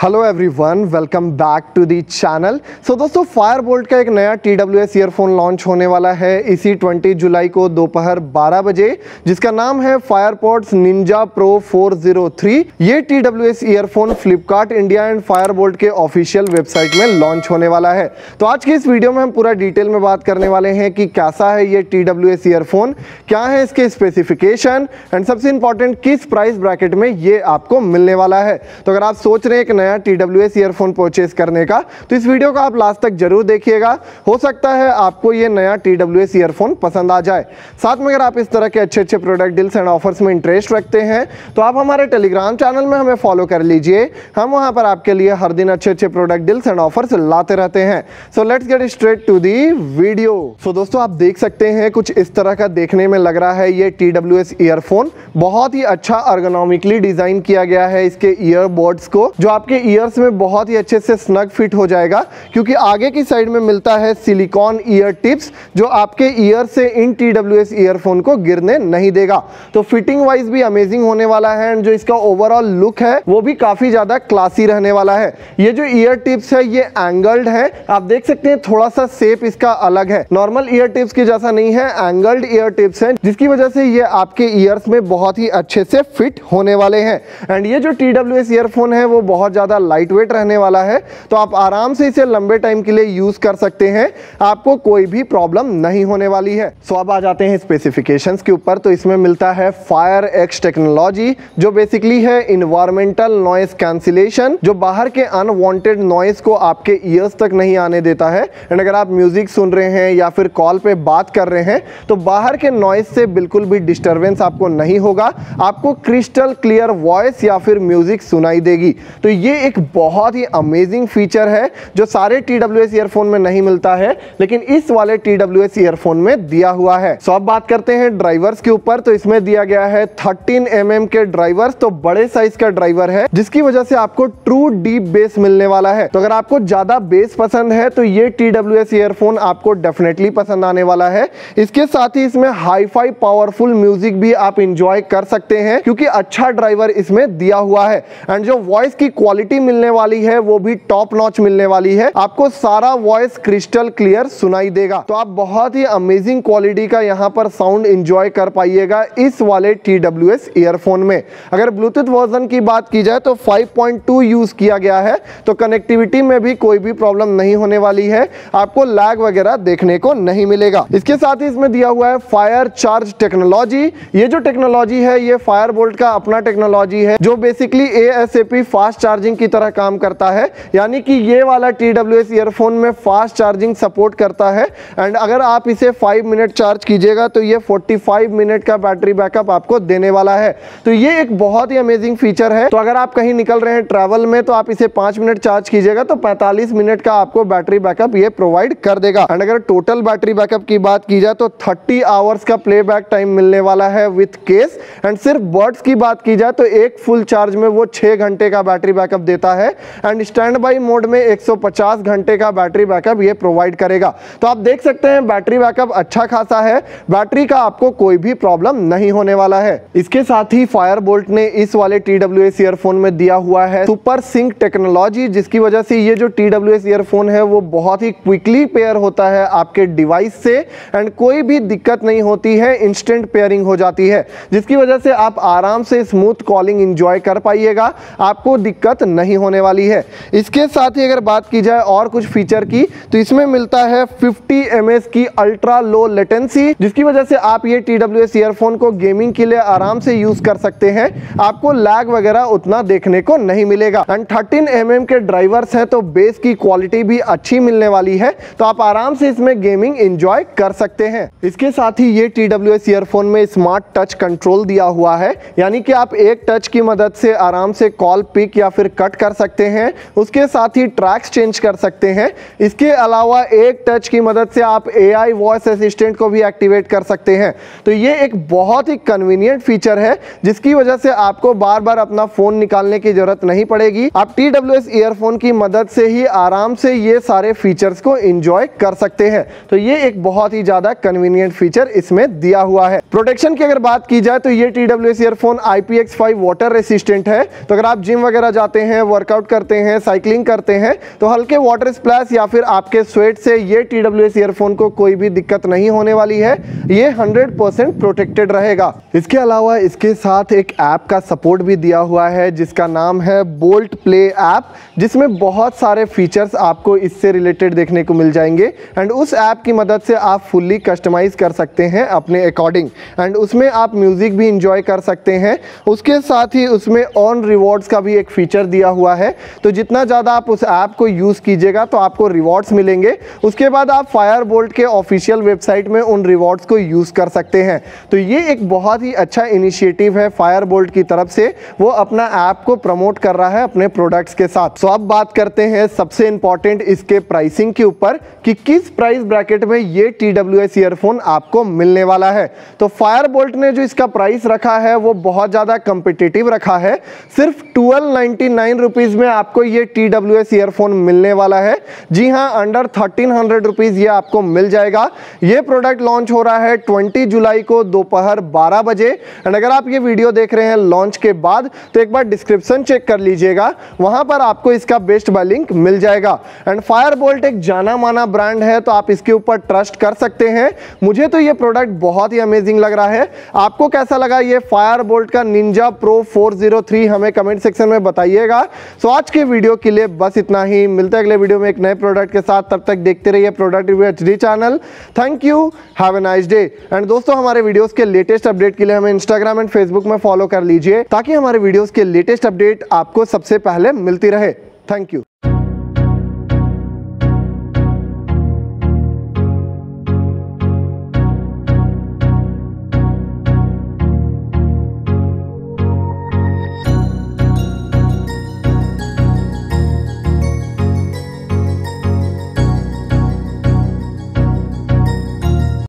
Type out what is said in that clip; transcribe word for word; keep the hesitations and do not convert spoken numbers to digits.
Hello everyone, welcome back to the channel. So दोस्तों, Fireboltt का एक नया T W S earphone launch होने वाला है इसी बीस जुलाई को दोपहर बारह बजे, जिसका नाम है Firepods ninja pro four zero three. ये T W S earphone Flipkart India and Fireboltt के ऑफिशियल वेबसाइट में लॉन्च होने वाला है। तो आज की इस वीडियो में हम पूरा डिटेल में बात करने वाले हैं कि कैसा है ये टी डब्ल्यू एस ईयरफोन, क्या है इसके स्पेसिफिकेशन एंड सबसे इंपॉर्टेंट किस प्राइस ब्रैकेट में ये आपको मिलने वाला है। तो अगर आप सोच रहे हैं कि नया T W S earphone purchase करने का, तो इस वीडियो को आप लास्ट तक जरूर देखिएगा। हो सकता है आपको ये नया टी डब्ल्यू एस ईयरफोन पसंद आ जाए। साथ में अगर आप इस तरह के अच्छे अच्छे प्रोडक्ट डील्स एंड ऑफर्स में इंटरेस्ट रखते हैं तो आप हमारे टेलीग्राम चैनल में हमें फॉलो कर लीजिए। हम वहां पर आपके लिए हर दिन अच्छे अच्छे प्रोडक्ट डील्स एंड ऑफर्स लाते रहते हैं। So let's get straight to the video. So दोस्तों, आप देख सकते हैं कुछ इस तरह का देखने में लग रहा है ये टी डब्ल्यू एस ईयरफोन। बहुत ही अच्छा अर्गोनॉमिकली डिजाइन किया गया है इसके ईयरबड्स को, जो आपके ईयर्स में बहुत ही अच्छे से स्नग फिट हो जाएगा, क्योंकि आगे की साइड में मिलता है सिलिकॉन ईयर टिप्स जो आपके ईयर से इन टी डब्ल्यू एस ईयरफोन को गिरने नहीं देगा। तो फिटिंग वाइज भी अमेजिंग होने वाला है एंड जो इसका ओवरऑल लुक है वो भी काफी ज्यादा क्लासी रहने वाला है। ये जो ईयर टिप्स है ये एंगल्ड है, आप देख सकते हैं थोड़ा सा शेप इसका अलग है, नॉर्मल ईयर टिप्स की जैसा नहीं है, एंगल्ड ईयर टिप्स है, जिसकी वजह से ये आपके ईयर्स में बहुत ही अच्छे से फिट होने वाले हैं। एंड ये जो टी डब्ल्यू एस ईयरफोन है वो बहुत ज्यादा लाइट वेट रहने वाला है, तो आप आराम से इसे लंबे टाइम के लिए यूज कर सकते हैं, आपको कोई भी प्रॉब्लम नहीं होने वाली है। सो अब आ जाते हैं स्पेसिफिकेशंस के ऊपर। तो इसमें मिलता है फायर एक्स टेक्नोलॉजी, जो बेसिकली है इन्वायरमेंटल नॉइस कैंसिलेशन, जो बाहर के अनवांटेड नॉइस को आपके ईयर्स तक नहीं आने देता है। एंड अगर आप म्यूजिक सुन रहे हैं या फिर कॉल पे बात कर रहे हैं तो बाहर के नॉइस से बिल्कुल भी डिस्टर्बेंस आपको नहीं होगा, आपको क्रिस्टल क्लियर वॉइस या फिर म्यूजिक सुनाई देगी। तो ये एक बहुत ही अमेजिंग फीचर है जो सारे टी डब्ल्यू एस ईयरफोन में नहीं मिलता है, लेकिन इस वाले टी डब्ल्यू एस ईयरफोन में दिया हुआ है। सो अब बात करते हैं ड्राइवर्स के ऊपर। तो इसमें दिया गया है थर्टीन एम एम के ड्राइवर्स, तो बड़े साइज का ड्राइवर है, जिसकी वजह से आपको ट्रू डीप बेस मिलने वाला है। तो अगर आपको ज्यादा बेस पसंद है तो ये टी डब्ल्यू एस ईयरफोन आपको डेफिनेटली पसंद आने वाला है। इसके साथ ही इसमें हाई फाई पावरफुल म्यूजिक भी आप इंजॉय कर सकते हैं, क्योंकि अच्छा ड्राइवर इसमें दिया हुआ है। एंड जो वॉइस की क्वालिटी मिलने वाली है वो भी टॉप नॉच मिलने वाली है, आपको सारा वॉइस क्रिस्टल क्लियर सुनाई देगा। तो आप बहुत ही अमेजिंग क्वालिटी का यहाँ पर साउंड एंजॉय कर पाइएगा इस वाले टी डब्ल्यू एस ईयरफोन में। अगर ब्लूटूथ वर्जन की बात की जाए तो फाइव पॉइंट टू यूज किया गया है, तो कनेक्टिविटी में भी कोई भी प्रॉब्लम नहीं होने वाली है, आपको लैग वगैरह देखने को नहीं मिलेगा। इसके साथ ही इसमें दिया हुआ है फायर चार्ज टेक्नोलॉजी। ये जो टेक्नोलॉजी है ये फायरबोल्ट का अपना टेक्नोलॉजी है, जो basically A S A P fast charging की तरह काम करता है, यानी कि ये वाला टी डब्ल्यू एस ईयरफोन में फास्ट चार्जिंग सपोर्ट करता है। एंड अगर आप इसे फाइव मिनट चार्ज कीजिएगा तो ये फोर्टी फाइव मिनट का बैटरी बैकअप आपको देने वाला है। तो ये एक बहुत ही अमेजिंग फीचर है। तो अगर आप कहीं निकल रहे हैं ट्रैवल में तो आप इसे पांच मिनट चार्ज कीजिएगा तो पैंतालीस मिनट का आपको बैटरी बैकअप ये प्रोवाइड कर देगा। एंड अगर टोटल बैटरी बैकअप की बात की जाए तो थर्टी आवर्स का प्लेबैक टाइम मिलने वाला है विथ केस। एंड सिर्फ बर्ड्स की बात की जाए तो एक फुल चार्ज में वो छह घंटे का बैटरी बैकअप देता है एंड स्टैंड बाई मोड में एक सौ पचास घंटे का बैटरी बैकअप ये प्रोवाइड करेगा। तो आप देख सकते हैं बैटरी बैकअप अच्छा खासा है, बैटरी का आपको कोई भी प्रॉब्लम नहीं होने वाला है। इसके साथ ही फायरबोल्ट ने इस वाले टी डब्ल्यू एस ईयरफोन में दिया हुआ है सुपर सिंक टेक्नोलॉजी, जिसकी वजह से ये जो टी डब्ल्यू एस ईयरफोन है वो बहुत ही क्विकली पेयर होता है आपके डिवाइस से एंड कोई भी दिक्कत नहीं होती है, इंस्टेंट पेयरिंग हो जाती है, जिसकी वजह से आप आराम से स्मूथ कॉलिंग एंजॉय कर पाइएगा, आपको दिक्कत नहीं होने वाली है। इसके साथ ही अगर बात की जाए और कुछ फीचर की तो इसमें मिलता है फिफ्टी एम एच की अल्ट्रा लो लेटेंसी, जिसकी वजह से आप ये टी डब्ल्यू एस ईयरफोन को गेमिंग के लिए आराम से यूज कर सकते हैं, आपको लैग वगैरह उतना देखने को नहीं मिलेगा। एंड थर्टीन एम एम के ड्राइवर्स हैं तो बेस की क्वालिटी भी अच्छी मिलने वाली है, तो आप आराम से इसमें गेमिंग एंजॉय कर सकते हैं। इसके साथ ही ये टी डब्ल्यू एस ईयरफोन में स्मार्ट टच कंट्रोल दिया हुआ है, यानी कि आप एक टच की मदद से आराम से कॉल पिक या फिर कट कर सकते हैं, उसके साथ ही ट्रैक्स चेंज कर सकते हैं। इसके अलावा एक टच की मदद से आप ए आई वॉइस असिस्टेंट को भी एक्टिवेट कर सकते हैं। तो ये एक बहुत ही कन्वीनियंट फीचर है, जिसकी वजह से आपको बार बार अपना फोन निकालने की जरूरत नहीं पड़ेगी, आप टी डब्ल्यू एस ईयरफोन की मदद से ही आराम से ये सारे फीचर्स को एंजॉय कर सकते हैं। तो ये एक बहुत ही ज्यादा कन्वीनियंट फीचर इसमें दिया हुआ है। प्रोटेक्शन की अगर बात की जाए तो ये T W S earphone I P X five water resistant है, तो अगर आप जिम वगैरह जाते हैं हैं, वर्कआउट करते हैं, साइकिलिंग करते हैं तो हल्के वाटर स्प्लैश या फिर आपके स्वेट से ये टी डब्ल्यू एस ईयरफोन को कोई भी दिक्कत नहीं होने वाली है। ये हंड्रेड परसेंट प्रोटेक्टेड रहेगा। इसके अलावा इसके साथ एक ऐप का सपोर्ट भी दिया हुआ है जिसका नाम है बोल्ट प्ले ऐप, जिसमें बहुत सारे फीचर्स आपको इससे रिलेटेड देखने को मिल जाएंगे एंड उस ऐप की मदद से आप फुल्ली कस्टमाइज कर सकते हैं अपने अकॉर्डिंग एंड उसमें आप म्यूजिक भी इंजॉय कर सकते हैं। उसके साथ ही उसमें ऑन रिवॉर्ड्स का भी एक फीचर दिया हुआ है, तो जितना ज़्यादा आप उस ऐप को यूज़ कीजिएगा तो आपको रिवॉर्ड्स मिलेंगे। उसके बाद आप फायरबोल्ट के ऑफिशियल वेबसाइट में उन रिवॉर्ड्स को यूज़ कर सकते हैं। तो ये एक बहुत ही अच्छा इनिशिएटिव है फायरबोल्ट की तरफ से, वो अपना ऐप को प्रमोट कर रहा है अपने प्रोडक्ट्स के साथ। तो अब बात करते हैं सबसे इंपॉर्टेंट इसके प्राइसिंग के ऊपर कि किस प्राइस ब्रैकेट में ये टी डब्ल्यू एस ईयरफोन आपको मिलने वाला है। तो फायरबोल्ट ने जो इसका प्राइस रखा है वो बहुत ज़्यादा कंपिटिटिव रखा है। सिर्फ ट्वेल्व नाइन्टी नाइन रुपीज़ में आपको ये टी डब्ल्यू एस ईयरफोन मिलने वाला है। जी हाँ, अंडर थर्टीन हंड्रेड रुपीज़ ये आपको मिल जाएगा। ये प्रोडक्ट लॉन्च हो रहा है ट्वेंटी जुलाई को दोपहर बारह बजे एंड अगर आप ये वीडियो देख रहे हैं लॉन्च के बाद तो एक बार डिस्क्रिप्शन चेक कर लीजिएगा, वहां पर आपको इसका बेस्ट बाय लिंक मिल जाएगा। एंड फायरबोल्ट एक जाना माना ब्रांड है तो आप इसके ऊपर ट्रस्ट कर सकते हैं। मुझे तो ये प्रोडक्ट बहुत ही अमेजिंग लग रहा है। आपको कैसा लगा ये फायरबोल्ट का Ninja pro four zero three, हमें कमेंट सेक्शन में बताइएगा। सो आज के वीडियो के लिए बस इतना ही। मिलते हैं अगले वीडियो में एक नए प्रोडक्ट के साथ, तब तक देखते रहिए product review H D channel. Thank you, have a nice day. And दोस्तों, हमारे वीडियोस के लेटेस्ट अपडेट के लिए हमें इंस्टाग्राम एंड फेसबुक में फॉलो कर लीजिए ताकि हमारे वीडियोस के लेटेस्ट अपडेट आपको सबसे पहले मिलती रहे। Thank you.